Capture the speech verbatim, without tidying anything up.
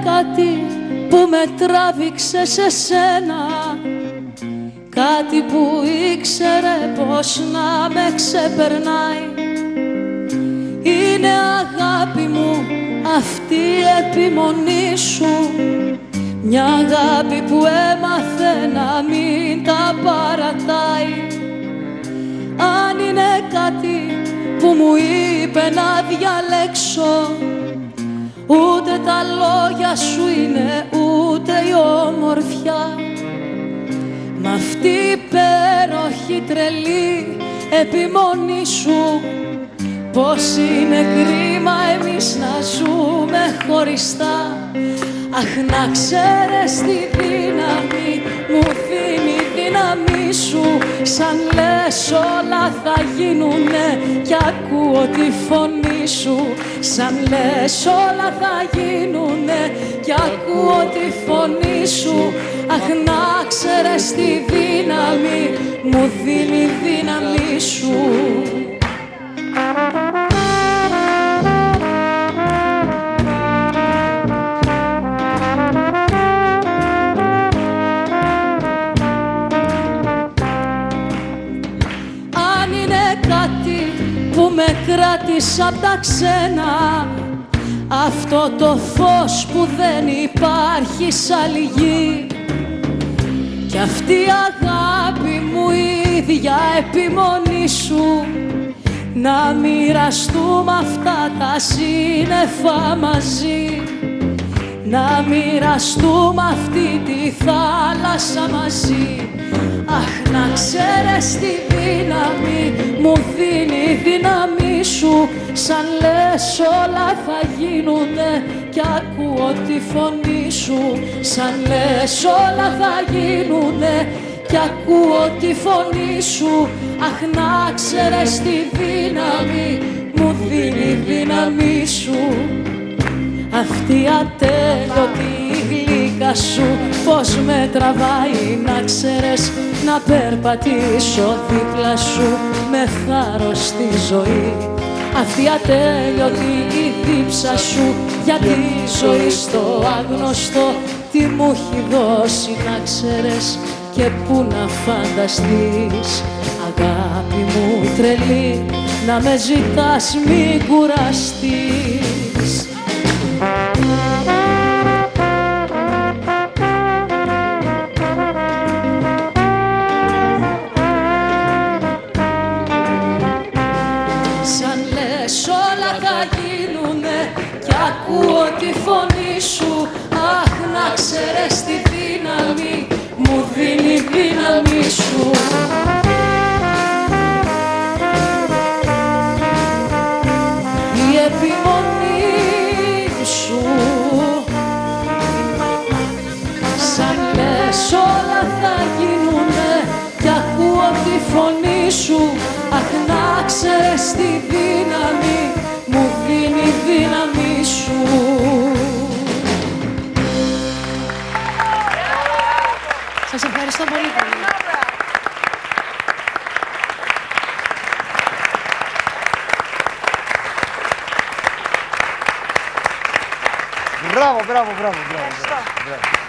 κάτι που με τράβηξε σε σένα, κάτι που ήξερε πως να με ξεπερνάει. Είναι αγάπη μου αυτή η επιμονή σου, μια αγάπη που έμαθε να μην τα παρατάει. Αν είναι κάτι που μου είπε να διαλέξω, ούτε τα λόγια σου είναι, ούτε η ομορφιά. Μ' αυτή η υπέροχη τρελή επιμονή σου, πως είναι κρίμα εμείς να ζούμε χωριστά. Αχ, να ξέρεις τη δύναμη μου δίνει η δύναμη σου. Σαν λες όλα θα γίνουνε κι ακούω τη φωνή σου. Σαν λες όλα θα γίνουνε κι ακούω τη φωνή σου. Αχ, να ξέρεις τη δύναμη μου δίνει η δύναμη σου. Που με κράτησε απ' τα ξένα, αυτό το φως που δεν υπάρχει σ' άλλη γη, κι αυτή η αγάπη μου η ίδια επιμονή σου, να μοιραστούμε αυτά τα σύννεφα μαζί, να μοιραστούμε αυτή τη θάλασσα μαζί. Αχ, να ξέρεις τη δύναμη μου δίνει η δύναμη σου. Σαν λες όλα θα γίνουνε κι ακούω τη φωνή σου. Σαν λες όλα θα γίνουνε κι ακούω τη φωνή σου. Αχ, να ξέρεις τη δύναμη μου δίνει η δύναμη σου. Αυτή η ατέλειωτη γλύκα σου πως με τραβάει, να ξέρεις, να περπατήσω δίπλα σου με θάρρος στη ζωή. Αυτή η ατέλειωτη η δίψα σου για τη ζωή στο άγνωστο, τι μου έχει δώσει να ξέρεις και πού να φανταστείς. Αγάπη μου τρελή, να με ζητάς μην κουραστείς. Σαν λες όλα θα γίνουνε κι ακούω τη φωνή σου. Αχ, να ξέρεις τη δύναμη μου δίνει η δύναμη σου. Η επιμονή σου. Σαν λες όλα θα γίνουνε κι ακούω τη φωνή σου. Αχ, να ξέρεις τη δύναμη μου δίνει η δύναμη σου. Σας ευχαριστώ πολύ πολύ. Μπράβο, μπράβο, μπράβο, μπράβο, μπράβο.